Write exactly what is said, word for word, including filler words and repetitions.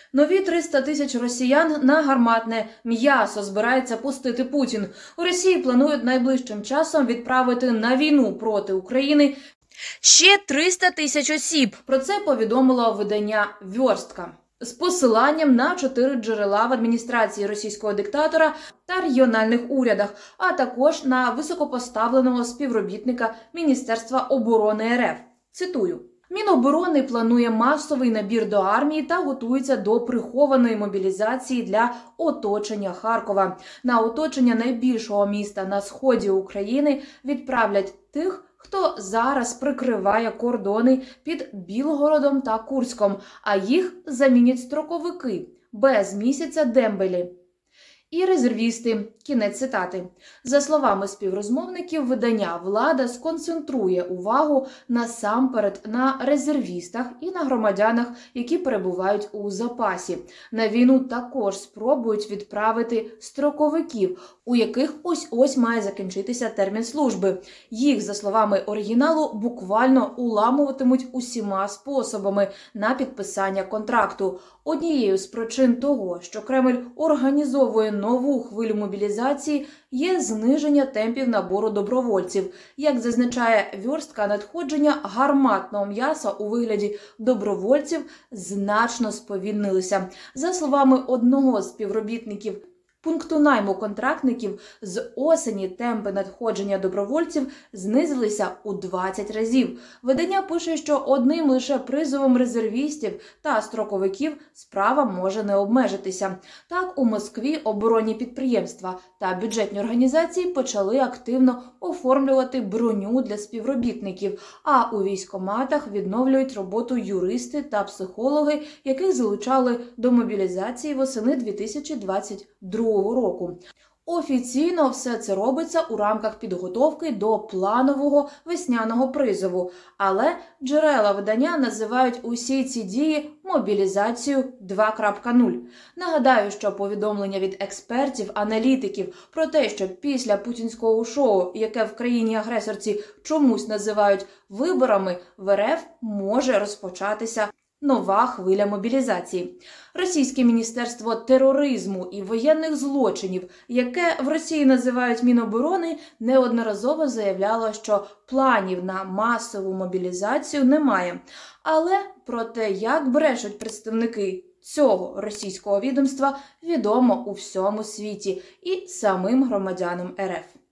Нові триста тисяч росіян на гарматне м'ясо збирається пустити Путін. У Росії планують найближчим часом відправити на війну проти України ще триста тисяч осіб. Про це повідомило видання «Вьорстка» з посиланням на чотири джерела в адміністрації російського диктатора та регіональних урядах, а також на високопоставленого співробітника Міністерства оборони РФ. Цитую. Міноборони планує масовий набір до армії та готується до прихованої мобілізації для оточення Харкова. На оточення найбільшого міста на сході України відправлять тих, хто зараз прикриває кордони під Білгородом та Курськом, а їх замінять строковики без місяця дембелі і резервісти. Кінець цитати. За словами співрозмовників видання, влада сконцентрує увагу насамперед на резервістах і на громадянах, які перебувають у запасі. На війну також спробують відправити строковиків, у яких ось-ось має закінчитися термін служби. Їх, за словами оригіналу, буквально уламуватимуть усіма способами на підписання контракту. Однією з причин того, що Кремль організовує нову хвилю мобілізації, є зниження темпів набору добровольців. Як зазначає «Вьорстка», надходження гарматного м'яса у вигляді добровольців значно сповільнилися. За словами одного з співробітників пункту найму контрактників, з осені темпи надходження добровольців знизилися у двадцять разів. Видання пише, що одним лише призовом резервістів та строковиків справа може не обмежитися. Так, у Москві оборонні підприємства та бюджетні організації почали активно оформлювати броню для співробітників, а у військкоматах відновлюють роботу юристи та психологи, яких залучали до мобілізації восени дві тисячі двадцять другого року. Офіційно все це робиться у рамках підготовки до планового весняного призову, але джерела видання називають усі ці дії мобілізацію два крапка нуль. Нагадаю, що повідомлення від експертів, аналітиків про те, що після путінського шоу, яке в країні-агресорці чомусь називають виборами, в РФ може розпочатися нова хвиля мобілізації. Російське міністерство тероризму і воєнних злочинів, яке в Росії називають Міноборони, неодноразово заявляло, що планів на масову мобілізацію немає. Але про те, як брешуть представники цього російського відомства, відомо у всьому світі і самим громадянам РФ.